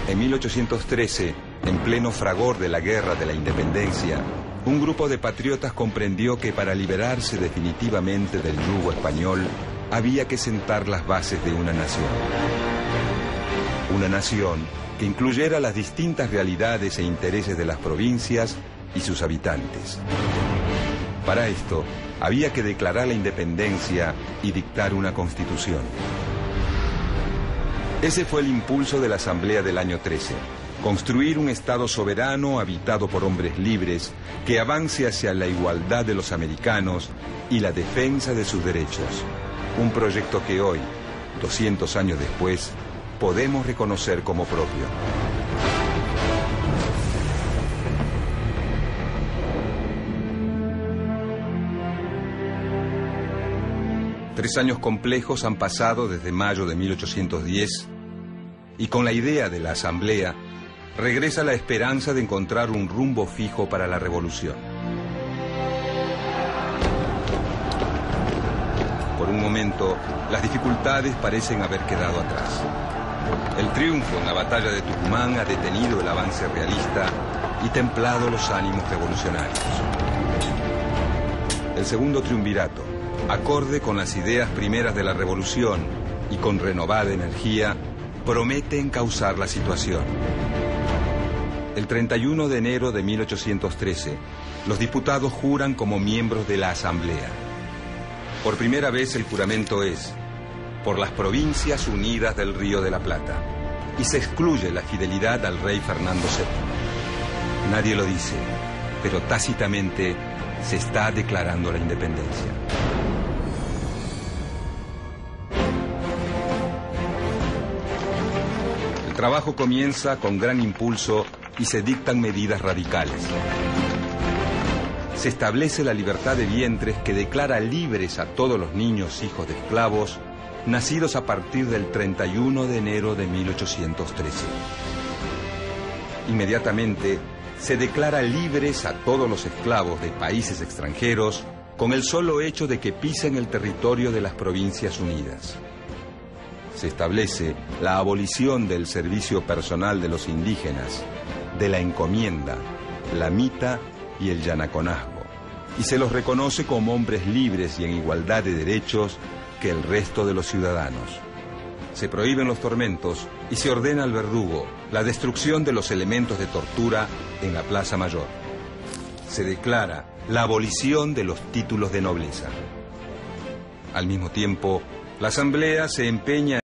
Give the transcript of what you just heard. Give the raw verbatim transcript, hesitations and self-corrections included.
En mil ochocientos trece, en pleno fragor de la Guerra de la Independencia, un grupo de patriotas comprendió que para liberarse definitivamente del yugo español, había que sentar las bases de una nación. Una nación que incluyera las distintas realidades e intereses de las provincias y sus habitantes. Para esto, había que declarar la independencia y dictar una constitución. Ese fue el impulso de la Asamblea del año trece. Construir un Estado soberano habitado por hombres libres que avance hacia la igualdad de los americanos y la defensa de sus derechos. Un proyecto que hoy, doscientos años después, podemos reconocer como propio. Tres años complejos han pasado desde mayo de mil ochocientos diez y con la idea de la Asamblea regresa la esperanza de encontrar un rumbo fijo para la revolución. Por un momento, las dificultades parecen haber quedado atrás. El triunfo en la batalla de Tucumán ha detenido el avance realista y templado los ánimos revolucionarios. El segundo triunvirato, acorde con las ideas primeras de la revolución y con renovada energía, promete encauzar la situación. El treinta y uno de enero de mil ochocientos trece, los diputados juran como miembros de la Asamblea. Por primera vez el juramento es por las provincias unidas del Río de la Plata y se excluye la fidelidad al rey Fernando séptimo. Nadie lo dice, pero tácitamente se está declarando la independencia. El trabajo comienza con gran impulso y se dictan medidas radicales. Se establece la libertad de vientres que declara libres a todos los niños hijos de esclavos nacidos a partir del treinta y uno de enero de mil ochocientos trece. Inmediatamente se declara libres a todos los esclavos de países extranjeros con el solo hecho de que pisen el territorio de las Provincias Unidas. Se establece la abolición del servicio personal de los indígenas, de la encomienda, la mita y el yanaconazgo, y se los reconoce como hombres libres y en igualdad de derechos que el resto de los ciudadanos. Se prohíben los tormentos y se ordena al verdugo la destrucción de los elementos de tortura en la Plaza Mayor. Se declara la abolición de los títulos de nobleza. Al mismo tiempo, la Asamblea se empeña